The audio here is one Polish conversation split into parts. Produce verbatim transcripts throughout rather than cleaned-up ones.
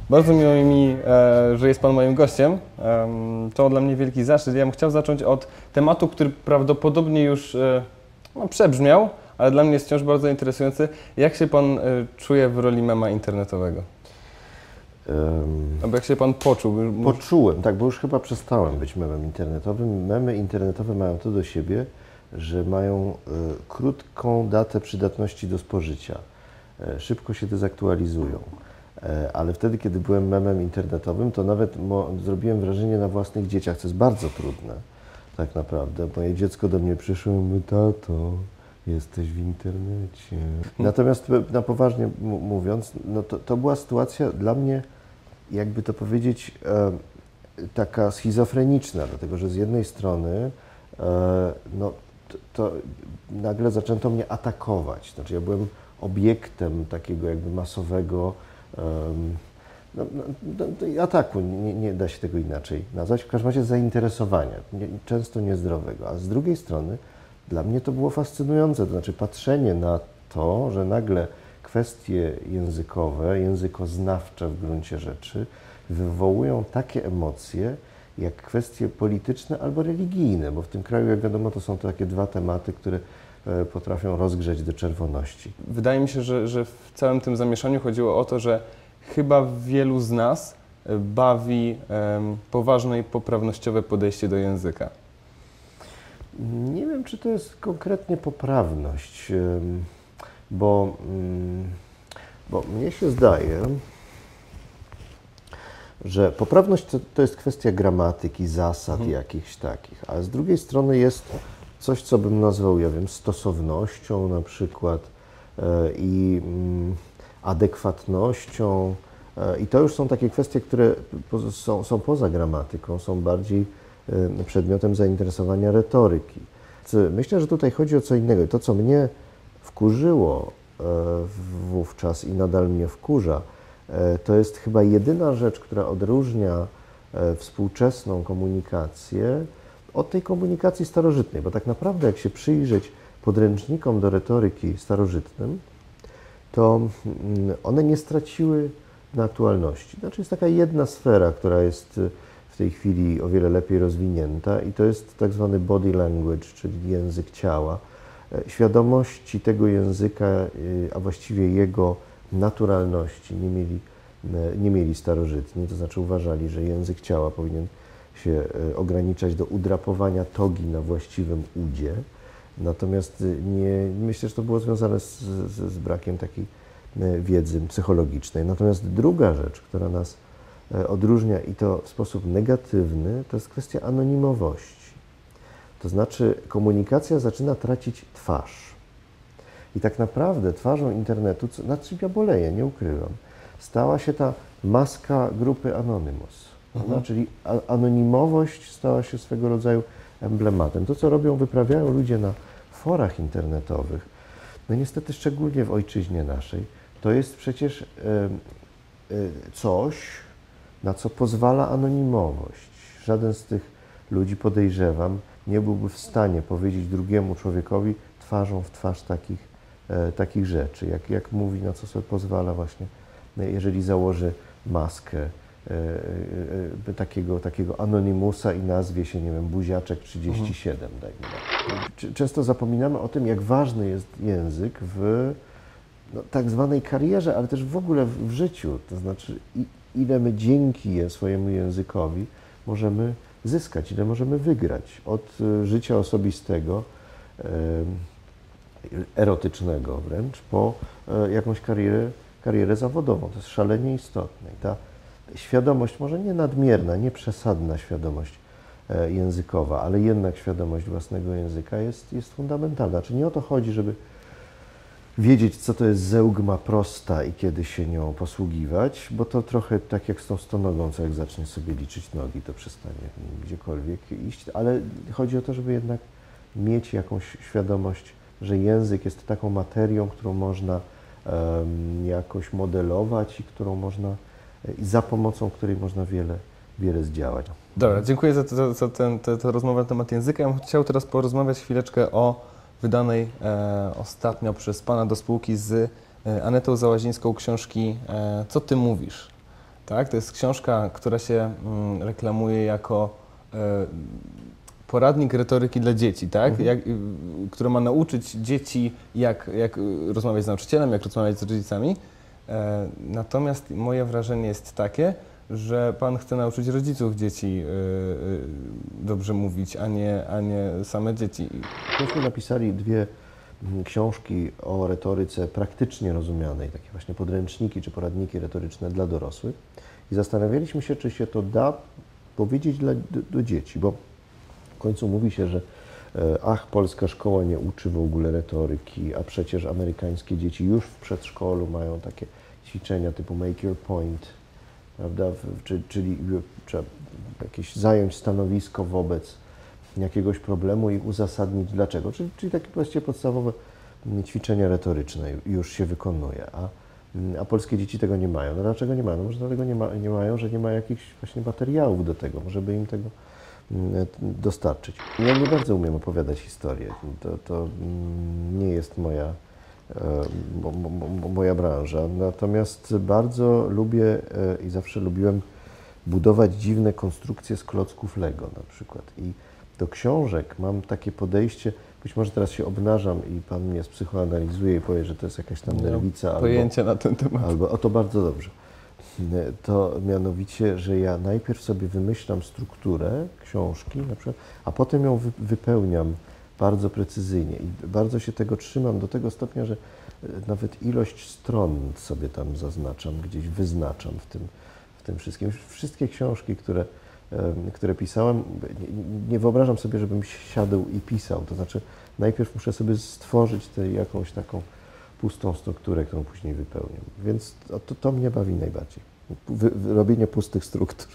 Bardzo miło mi, e, że jest Pan moim gościem. E, to dla mnie wielki zaszczyt. Ja bym chciał zacząć od tematu, który prawdopodobnie już e, no, przebrzmiał, ale dla mnie jest wciąż bardzo interesujący. Jak się Pan e, czuje w roli mema internetowego? Um, Albo jak się Pan poczuł? Poczułem, tak, bo już chyba przestałem być memem internetowym. Memy internetowe mają to do siebie, że mają y, krótką datę przydatności do spożycia. Y, szybko się dezaktualizują. Y, ale wtedy, kiedy byłem memem internetowym, to nawet mo, zrobiłem wrażenie na własnych dzieciach, co jest bardzo trudne, tak naprawdę. Moje dziecko do mnie przyszło i mówi: tato, jesteś w internecie. Natomiast na poważnie mówiąc, no to, to była sytuacja dla mnie, jakby to powiedzieć, e, taka schizofreniczna, dlatego że z jednej strony e, no, to, to nagle zaczęto mnie atakować. Znaczy ja byłem obiektem takiego jakby masowego e, no, no, ataku, nie, nie da się tego inaczej nazwać, w każdym razie zainteresowania, nie, często niezdrowego. A z drugiej strony dla mnie to było fascynujące, to znaczy patrzenie na to, że nagle kwestie językowe, językoznawcze w gruncie rzeczy wywołują takie emocje, jak kwestie polityczne albo religijne, bo w tym kraju, jak wiadomo, to są to takie dwa tematy, które potrafią rozgrzeć do czerwoności. Wydaje mi się, że, że w całym tym zamieszaniu chodziło o to, że chyba wielu z nas bawi um, poważne i poprawnościowe podejście do języka. Nie wiem, czy to jest konkretnie poprawność, bo, bo mnie się zdaje, że poprawność to, to jest kwestia gramatyki, zasad mhm. jakichś takich, a z drugiej strony jest coś, co bym nazwał, ja wiem, stosownością na przykład i adekwatnością. I to już są takie kwestie, które są, są poza gramatyką, są bardziej przedmiotem zainteresowania retoryki. Myślę, że tutaj chodzi o co innego. To, co mnie wkurzyło wówczas i nadal mnie wkurza, to jest chyba jedyna rzecz, która odróżnia współczesną komunikację od tej komunikacji starożytnej, bo tak naprawdę jak się przyjrzeć podręcznikom do retoryki starożytnym, to one nie straciły na aktualności. Znaczy jest taka jedna sfera, która jest w tej chwili o wiele lepiej rozwinięta i to jest tak zwany body language, czyli język ciała. Świadomości tego języka, a właściwie jego naturalności nie mieli, nie mieli starożytni, to znaczy uważali, że język ciała powinien się ograniczać do udrapowania togi na właściwym udzie. Natomiast nie, myślę, że to było związane z, z, z brakiem takiej wiedzy psychologicznej. Natomiast druga rzecz, która nas odróżnia i to w sposób negatywny, to jest kwestia anonimowości. To znaczy komunikacja zaczyna tracić twarz. I tak naprawdę twarzą internetu, co, nad czym ja boleję, nie ukrywam, stała się ta maska grupy Anonymous. Mhm. Czyli anonimowość stała się swego rodzaju emblematem. To, co robią, wyprawiają ludzie na forach internetowych, no niestety szczególnie w ojczyźnie naszej, to jest przecież y, y, coś, na co pozwala anonimowość. Żaden z tych ludzi, podejrzewam, nie byłby w stanie powiedzieć drugiemu człowiekowi twarzą w twarz takich, e, takich rzeczy, jak, jak mówi, na co sobie pozwala właśnie, jeżeli założy maskę e, e, takiego, takiego anonimusa i nazwie się, nie wiem, Buziaczek trzydzieści siedem. Mhm. Dajmy. Często zapominamy o tym, jak ważny jest język w no, tak zwanej karierze, ale też w ogóle w, w życiu. To znaczy, i, ile my dzięki swojemu językowi możemy zyskać, ile możemy wygrać. Od życia osobistego, erotycznego wręcz, po jakąś karierę, karierę zawodową. To jest szalenie istotne. I ta świadomość, może nie nadmierna, nie przesadna świadomość językowa, ale jednak świadomość własnego języka jest, jest fundamentalna. Czyli nie o to chodzi, żeby wiedzieć, co to jest zeugma prosta i kiedy się nią posługiwać, bo to trochę tak jak z tą stonogą, co jak zacznie sobie liczyć nogi, to przestanie gdziekolwiek iść, ale chodzi o to, żeby jednak mieć jakąś świadomość, że język jest taką materią, którą można um, jakoś modelować i którą można, i za pomocą której można wiele, wiele zdziałać. Dobra, dziękuję za, za, za tę rozmowę na temat języka. Ja bym chciał teraz porozmawiać chwileczkę o wydanej e, ostatnio przez Pana do spółki z e, Anetą Załazińską książki e, Co Ty mówisz? Tak, to jest książka, która się mm, reklamuje jako e, poradnik retoryki dla dzieci, tak? Mhm. Jak, y, która ma nauczyć dzieci, jak, jak rozmawiać z nauczycielem, jak rozmawiać z rodzicami. E, natomiast moje wrażenie jest takie, że Pan chce nauczyć rodziców dzieci y, y, dobrze mówić, a nie, a nie same dzieci. Myśmy napisali dwie mm, książki o retoryce praktycznie rozumianej, takie właśnie podręczniki czy poradniki retoryczne dla dorosłych i zastanawialiśmy się, czy się to da powiedzieć dla, do, do dzieci, bo w końcu mówi się, że e, ach, polska szkoła nie uczy w ogóle retoryki, a przecież amerykańskie dzieci już w przedszkolu mają takie ćwiczenia typu make your point, prawda, w, czy, czyli trzeba jakieś zająć stanowisko wobec jakiegoś problemu i uzasadnić dlaczego. Czyli, czyli takie właściwie podstawowe ćwiczenia retoryczne już się wykonuje, a, a polskie dzieci tego nie mają. No dlaczego nie mają? No może dlatego nie, ma, nie mają, że nie ma jakichś właśnie materiałów do tego, może by im tego dostarczyć. Ja nie bardzo umiem opowiadać historię. To, to nie jest moja, mo, mo, moja branża. Natomiast bardzo lubię i zawsze lubiłem budować dziwne konstrukcje z klocków Lego na przykład. I do książek mam takie podejście, być może teraz się obnażam i Pan mnie psychoanalizuje i powie, że to jest jakaś tam nerwica. Albo pojęcie na ten temat. Albo, o to bardzo dobrze. To mianowicie, że ja najpierw sobie wymyślam strukturę książki, na przykład, a potem ją wy, wypełniam bardzo precyzyjnie i bardzo się tego trzymam do tego stopnia, że nawet ilość stron sobie tam zaznaczam, gdzieś wyznaczam w tym, w tym wszystkim. Wszystkie książki, które, które pisałem, nie, nie wyobrażam sobie, żebym siadł i pisał. To znaczy najpierw muszę sobie stworzyć tę jakąś taką pustą strukturę, którą później wypełniam. Więc to, to mnie bawi najbardziej. Wy, wy, robienie pustych struktur.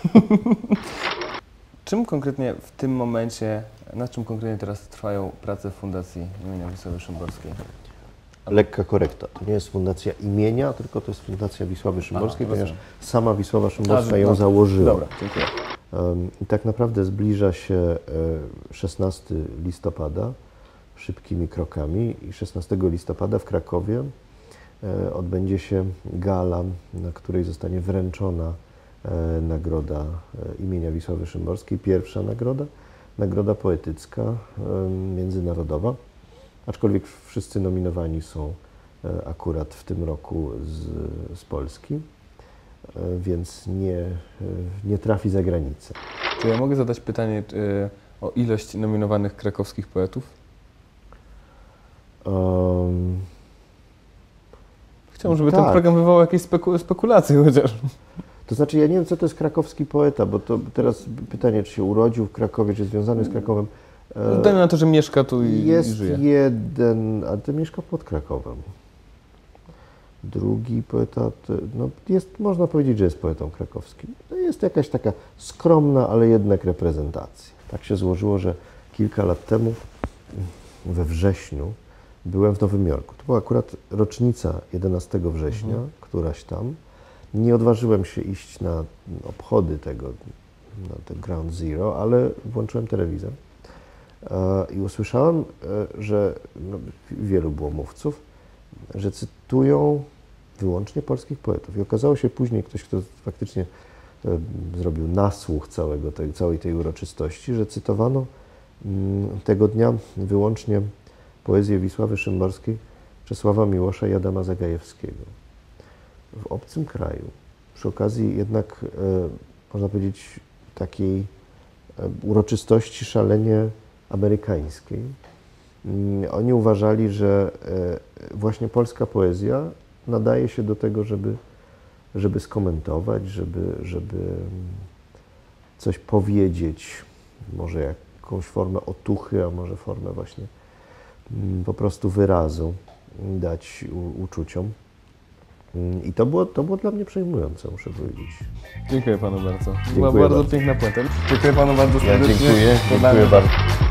Czym konkretnie w tym momencie, nad czym konkretnie teraz trwają prace w Fundacji imienia Wisławy Szymborskiej? Lekka korekta. To nie jest fundacja imienia, tylko to jest Fundacja Wisławy Szymborskiej, Aha, ponieważ rozumiem. sama Wisława Szymborska A, ją no, założyła. Dobra, dziękuję. Um, I tak naprawdę zbliża się szesnastego listopada szybkimi krokami i szesnastego listopada w Krakowie e, odbędzie się gala, na której zostanie wręczona e, nagroda e, imienia Wisławy Szymborskiej, pierwsza nagroda, nagroda poetycka e, międzynarodowa, aczkolwiek wszyscy nominowani są e, akurat w tym roku z, z Polski, e, więc nie, e, nie trafi za granicę. Czy ja mogę zadać pytanie y, o ilość nominowanych krakowskich poetów? Um, Chciałbym, żeby tak. ten program wywołał jakieś speku spekulacje chociaż. To znaczy, ja nie wiem, co to jest krakowski poeta, bo to teraz pytanie, czy się urodził w Krakowie, czy związany z Krakowem. E, Dajmy na to, że mieszka tu i, jest i żyje. jeden, ale to mieszka pod Krakowem. Drugi poeta, to, no jest, można powiedzieć, że jest poetą krakowskim. To jest jakaś taka skromna, ale jednak reprezentacja. Tak się złożyło, że kilka lat temu, we wrześniu, byłem w Nowym Jorku. To była akurat rocznica jedenastego września, mhm. któraś tam. Nie odważyłem się iść na obchody tego, na ten Ground Zero, ale włączyłem telewizor e, i usłyszałem, e, że no, wielu było mówców, że cytują wyłącznie polskich poetów. I okazało się później, ktoś, kto faktycznie e, zrobił nasłuch całego tej, całej tej uroczystości, że cytowano m, tego dnia wyłącznie poezję Wisławy Szymborskiej, Czesława Miłosza i Adama Zagajewskiego. W obcym kraju, przy okazji jednak, e, można powiedzieć, takiej e, uroczystości szalenie amerykańskiej, mm, oni uważali, że e, właśnie polska poezja nadaje się do tego, żeby, żeby skomentować, żeby, żeby coś powiedzieć, może jakąś formę otuchy, a może formę właśnie mm, po prostu wyrazu dać u, uczuciom. I to było, to było dla mnie przejmujące, muszę powiedzieć. Dziękuję Panu bardzo. Dziękuję Była bardzo bardzo. piękna puenta. Dziękuję Panu bardzo Ja serdecznie. dziękuję, dziękuję bardzo.